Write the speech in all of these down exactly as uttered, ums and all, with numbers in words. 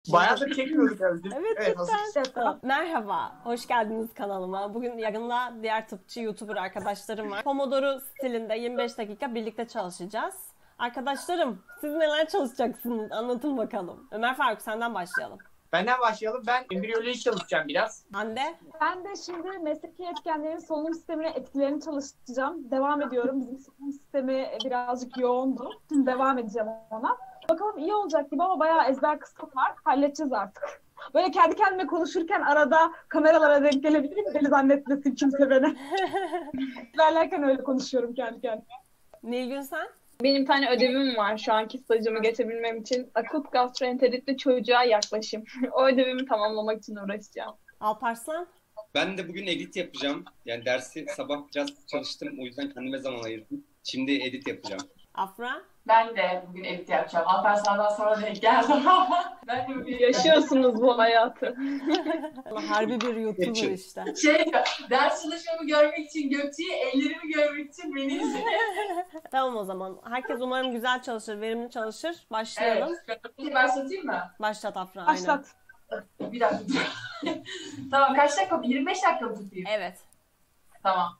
Bayağıdır çekmiyorduk herhalde. Evet, Evet, hazır. cidden. Merhaba, hoş geldiniz kanalıma. Bugün yanımda diğer tıpçı YouTuber arkadaşlarım var. Pomodoro stilinde yirmi beş dakika birlikte çalışacağız. Arkadaşlarım, siz neler çalışacaksınız? Anlatın bakalım. Ömer Faruk, senden başlayalım. Benden başlayalım. Ben embriyoloji çalışacağım biraz. Hande? Ben de şimdi mesleki etkenlerin solunum sistemine etkilerini çalışacağım. Devam ediyorum. Bizim solunum sistemi birazcık yoğundu. Şimdi devam edeceğim ona. Bakalım iyi olacak gibi ama bayağı ezber kısmı var. Halledeceğiz artık. Böyle kendi kendime konuşurken arada kameralara denk gelebilirim. Beni zannetmesin kimse beni. İlerlerken öyle konuşuyorum kendi kendime. Nilgün sen? Benim bir tane ödevim var şu anki stajımı geçebilmem için. Akut gastroenteritli çocuğa yaklaşım. O ödevimi tamamlamak için uğraşacağım. Alparslan? Ben de bugün edit yapacağım. Yani dersi sabah biraz çalıştım. O yüzden kendime zaman ayırdım. Şimdi edit yapacağım. Afra? Ben de bugün edit yapacağım. Alparslan'dan sonra denk geldim ama ben de bugün Yaşıyorsunuz bu hayatı. Harbi bir YouTuber işte. şey, ders çalışmamı görmek için Gökçe'yi, ellerimi görmek için beni izliyor. Tamam o zaman. Herkes umarım güzel çalışır, verimli çalışır. Başlayalım. Evet. Bir başlatayım mı? Başlat Afra. Aynen. Başlat. Bir dakika. Tamam, kaç dakika? yirmi beş dakika mı tutayım? Evet. Tamam.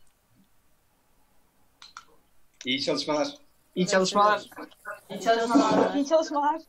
İyi çalışmalar. İyi çalışmalar. İyi çalışmalar. İyi çalışmalar.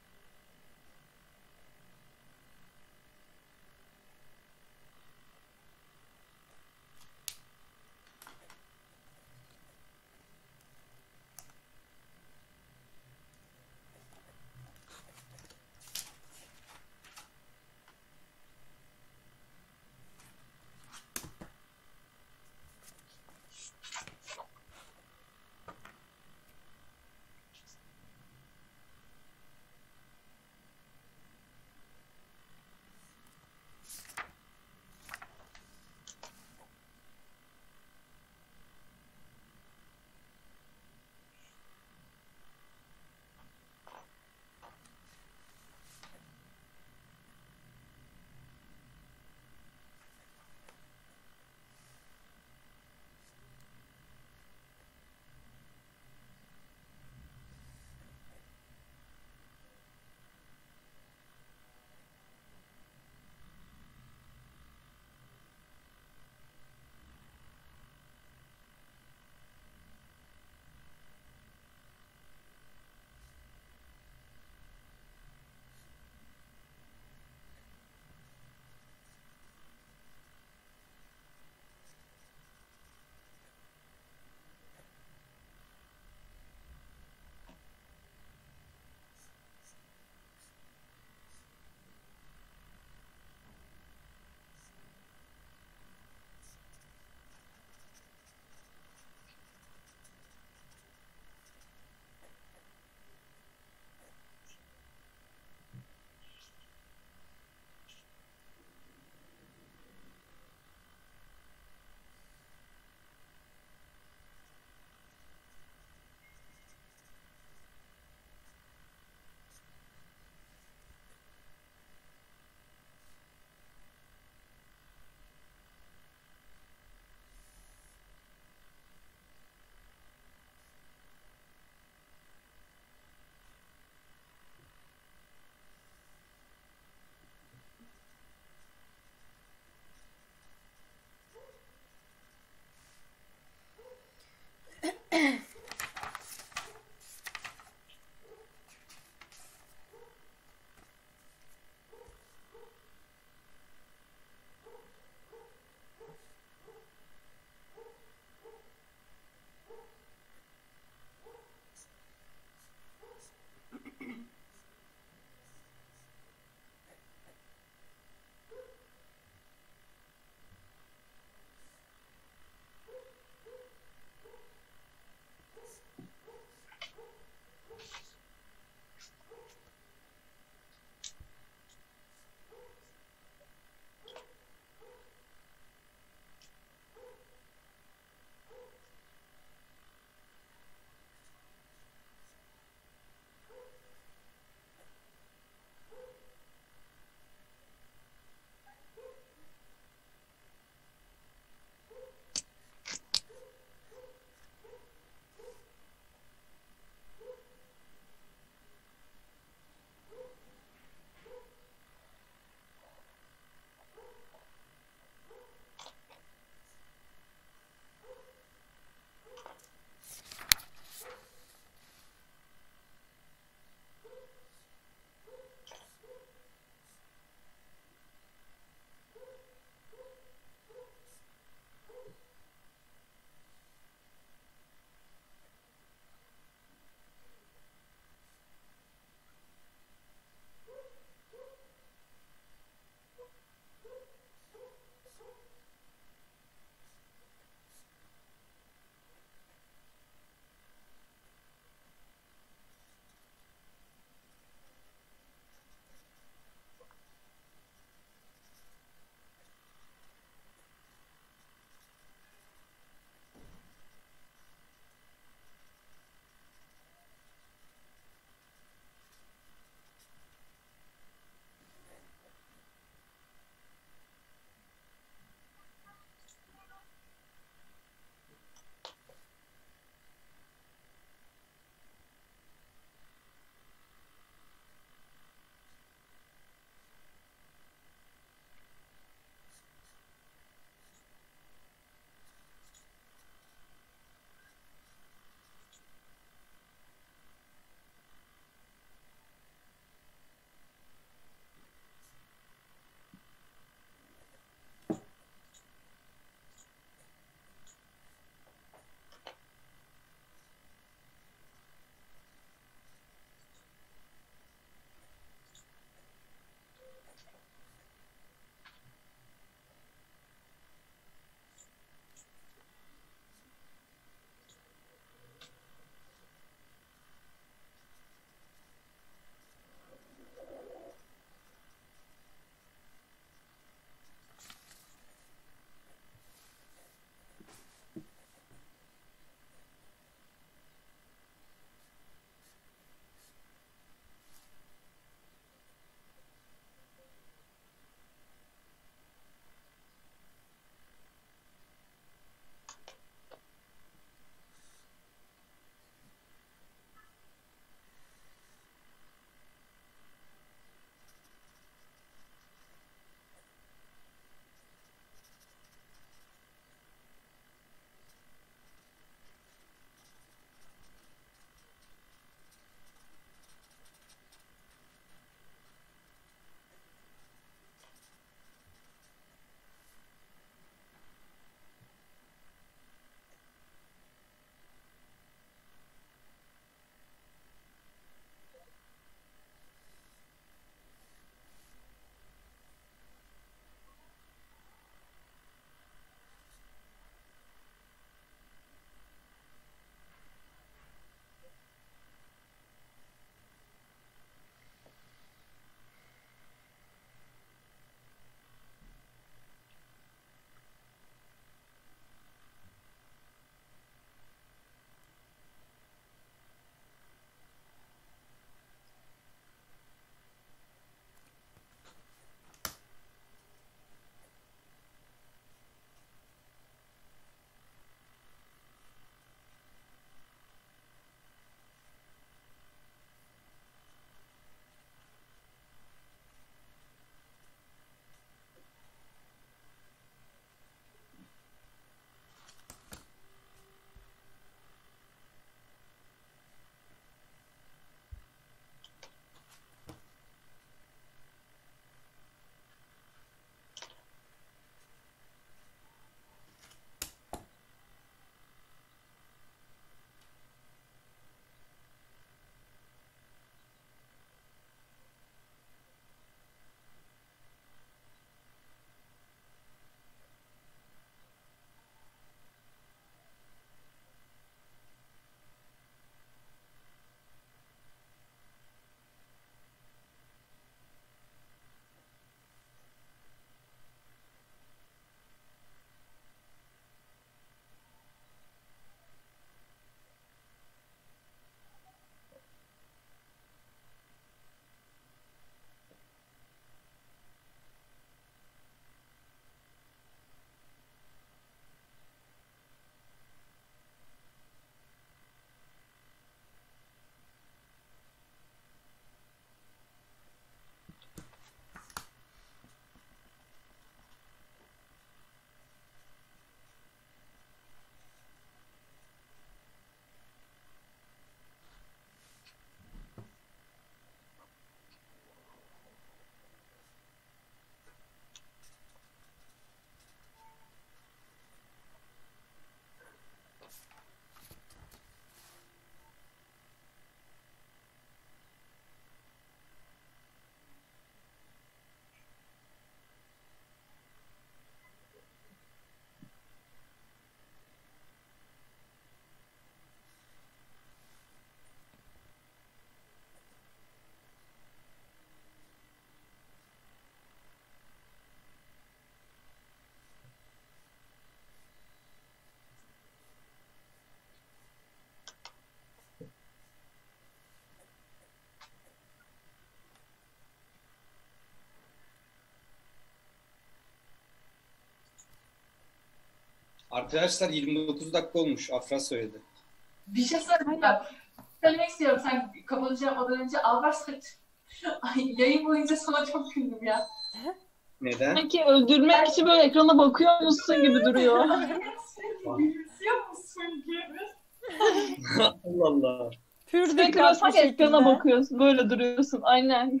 Arkadaşlar yirmi dokuz dakika olmuş. Afra söyledi. Bir şey söyleyeyim. Söylemek istiyorum. Sen kapatacağım önce Alparslan. Ay, yayın boyunca sana çok güldüm ya. Neden? Sanki öldürmek için böyle ekrana bakıyor musun gibi duruyor. Gülümsüyor musun gibi? Allah Allah. Pür Sürekli böyle dikkat bir sanki ekrana şekilde. bakıyorsun. Böyle duruyorsun. Aynen.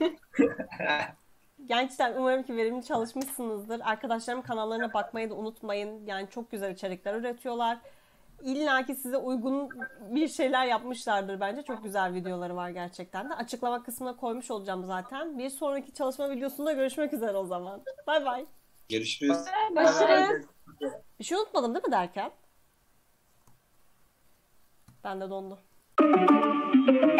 Gençler umarım ki verimli çalışmışsınızdır. Arkadaşlarım kanallarına bakmayı da unutmayın. Yani çok güzel içerikler üretiyorlar. İlla ki size uygun bir şeyler yapmışlardır bence. Çok güzel videoları var gerçekten de. Açıklama kısmına koymuş olacağım zaten. Bir sonraki çalışma videosunda görüşmek üzere o zaman. Bay bay. Görüşürüz. Görüşürüz. Bir şey unutmadım değil mi derken? Ben de dondum.